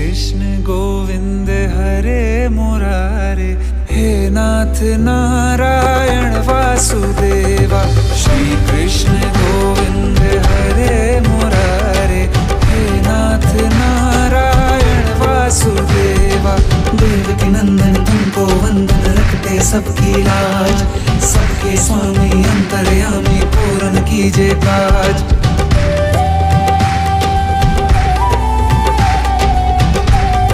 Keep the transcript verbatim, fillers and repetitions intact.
कृष्ण गोविंद हरे मुरारे, हे नाथ नारायण वासुदेवा। श्री कृष्ण गोविंद हरे मुरारे, हे नाथ नारायण वासुदेवा। देवकी नंदन तुमको वंदन, रखते सबकी लाज, सबके स्वामी अंतर्यामी पूर्ण कीजिए काज।